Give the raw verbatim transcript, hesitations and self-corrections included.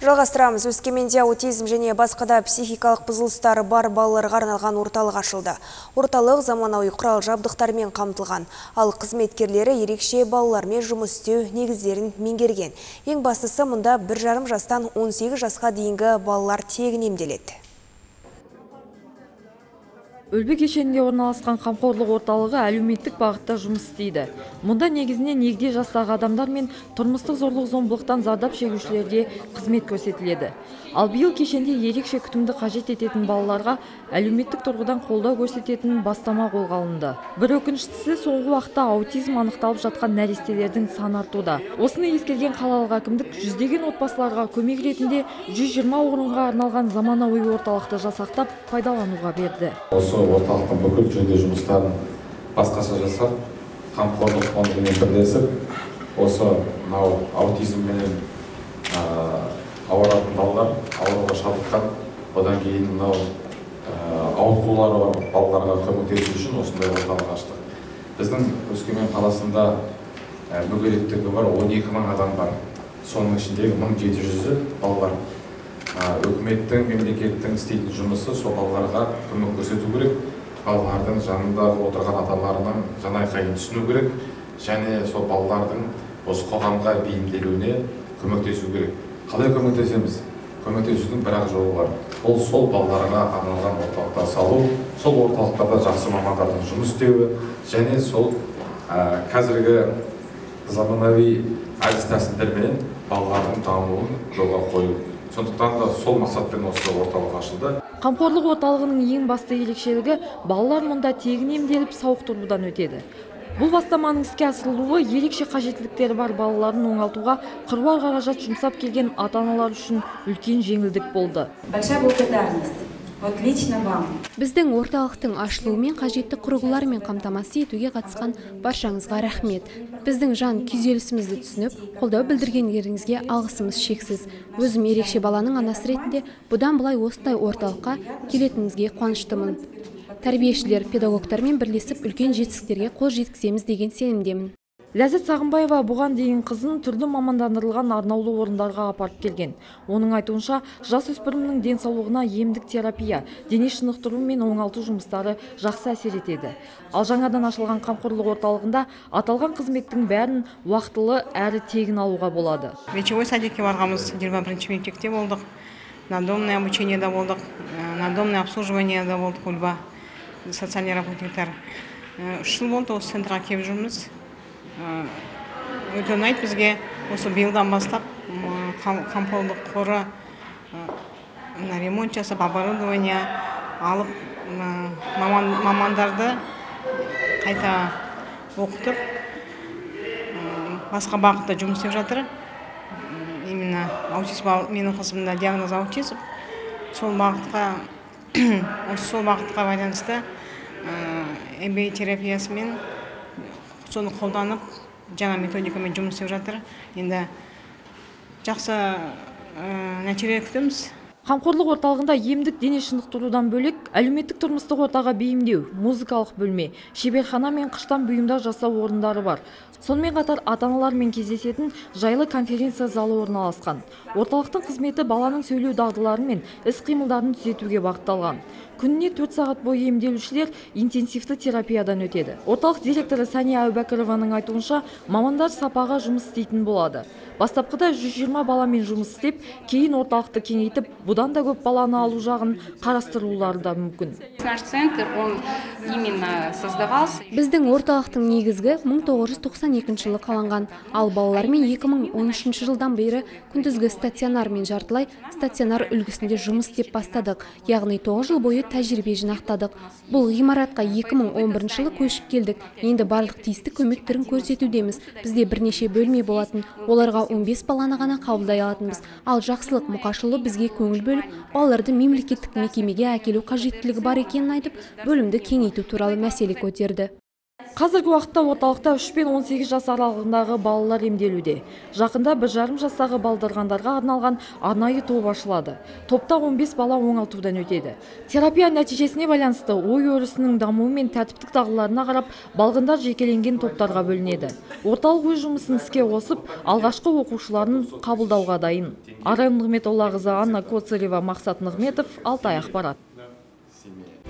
Жалғастырамыз. Өскеменде аутизм және басқада психикалық бұзылыстары бар балаларға арналған орталық ашылды. Орталық заманауи құрал жабдықтармен қамтылған. Ал қызметкерлері ерекше балалармен жұмыс істеу негіздерін меңгерген. Ең бастысы, мұнда бір жарым жастан он сегіз жасқа дейінгі балалар тегін емделеді. Үлбі кешенінде орналасқан қамқорлық орталығы әлеуметтік бағытта жұмыс істейді. Мұнда негізінен егде жастағы адамдар мен тұрмыстық зорлық-зомбылықтан зардап шегушілерге қызмет көрсетіледі. Ал биыл кешенде ерекше күтімді қажет ететін балаларға әлеуметтік тұрғыдан қолдау көрсететін бастама қолға алынды. Бір өкініштісі, соңғы уақытта аутизм анықталып жатқан нәрестелердің саны артуда. Осыны ескерген қалалық әкімдік жүздеген отбасыларға көмек ретінде жүз жиырма орынға арналған заманауи орталықты жасақтап пайдалануға берді. Орталықтың бүкіл жөндеу жұмыстарын басқаша жасап, қамқорлық фондымен бірлесіп, осы мынау аутизммен ауыратын балалар, ауруға шалдыққан, одан кейін мынау ауытқулары бар балаларға көмектесу үшін осындай орталық аштық. Біздің Өскемен қаласында мүгедектігі бар он екі мың адам бар. Соның ішіндегі мың жеті жүзі балалар. Үкіметтің, мемлекеттің істейтін жұмысы сол балаларға көмек көрсету керек. Балалардың жанында отырған ата-аналарының жанайқайын түсіну керек, және сол балалардың осы қоғамға бейімделуіне көмектесу керек. Қалай көмектесеміз? Көмектесудің бір-ақ жолы бар. Ол сол балаларға арналған орталықта салу, сол орталықтарда жақсы мамандардың жұмыс істеуі, және сол қазіргі заманауи әдіс тәсілдермен балалардың дамуын жолға қою. Сондықтан да сол мақсатпен осы орталық ашылды. Қамқорлық орталығының ең басты ерекшелігі балалар мұнда тегін емделіп сауықтырудан өтеді. Бұл бастаманың іске асырылуы ерекше қажеттіліктері бар балаларын оңалтуға қыруар қаражат жұмсап келген ата-аналар үшін үлкен жеңілдік болды. Большая благодарность. Вот лично вам. Біздің орталықтың ашылуымен қажетті құрылғылармен қамтамасыз етуге қатысқан баршаңызға рахмет. Біздің жан күйзелісімізді түсініп, қолдау білдіргендеріңізге алғысымыз шексіз. Өзім ерекше баланың анасы ретінде бұдан былай осындай орталыққа келетініңізге қуаныштымын. Тәрбиешілер, педагогтармен бірлесіп үлкен жетістіктерге қол жеткіземіз деген сенімдемін. Ләззат Сағынбаева бұған дейін қызын түрлі мамандандырылған арнаулы орындарға апарып келген. Оның айтуынша, жасөспірімнің денсаулығына емдік терапия, дене шынықтыру мен оңалту жұмыстары жақсы әсер етеді. Ал жаңадан ашылған қамқорлық орталығында аталған қызметтің бәрін уақытылы әрі тегін алуға болады. Вечевой садикке барғанбыз, жиырма бірінші мектепте болдық, надомное обучениеда болдық, надомное обслуживаниеда болдық, Үлба социальный работниктар. Үш жыл болды осы центрға келіп жүрміз. Өте ұнайды бізге. Осы биылдан бастап қамқорлық қоры ремонт жасап, оборудование алып, мамандарды қайта оқытып, басқа бағытта жұмыс істеп жатыр. Именно аутизм, менің қызымда диагноз аутизм. Сол бағытқа сол бағытқа байланысты эм бэ а терапиясымен соны қолданып, жаңа методикамен жұмыс істеп жатыр. Енді жақсы нәтиже күтеміз. Қамқорлық орталығында емдік дене шынықтырудан бөлек әлеуметтік тұрмыстық ортаға бейімдеу, музыкалық бөлме, шеберхана мен қыштан бұйымдар жасау орындары бар. Сонымен қатар ата-аналармен кездесетін жайлы конференция залы орналасқан. Орталықтың қызметі баланың сөйлеу дағдылары мен іс-қимылдарын түзетуге бағытталған. Күніне төрт сағат бойы емделушілер интенсивті терапиядан өтеді. Орталық директоры Сания Әубәкірованың айтуынша, мамандар сапаға жұмыс істейтін болады. Бастапқыда жүз жиырма баламен жұмыс істеп, кейін орталықты кеңейтіп, бұдан да көп баланы алу жағын қарастырулары да мүмкін. Наш центр, он именно создавался. Біздің орталықтың негізгі мың тоғыз жүз тоқсан екінші жылы қаланған, ал балалармен екі мың он үшінші жылдан бері күндізгі стационар мен жартылай стационар үлгісінде жұмыс істеп бастадық. Яғни тоғыз жыл бойы тәжірибе жинақтадық. Бұл ғимаратқа екі мың он бірінші жылы көшіп келдік. Енді барлық тиісті көмек түрін көрсетудеміз. Бізде бірнеше бөлме болатын, оларға он бес баланы ғана қабылдай алатынбыз. Ал Жақсылық Мұқашұлы бізге көңіл бөліп, балаларды мемлекеттік мекемеге әкелу қажеттілігі бар екенін айтып, бөлімді кеңейту туралы мәселе көтерді. Қазіргі уақытта орталықта үш пен он сегіз жас аралығындағы балалар емделуде. Жақында бір жарым жастағы балдырғандарға арналған арнайы топ ашылады. Топта он бес бала оңалтудан өтеді. Терапия нәтижесіне байланысты ой өрісінің дамуы мен тәртіптік дағдыларына қарап, балғындар жекеленген топтарға бөлінеді. Орталық өз жұмысын іске қосып, алғашқы оқушыларын қабылдауға дайын. Арай Нығметоллақызы, Анна Коцарева, Мақсат Нығметов, Алтай ақпарат.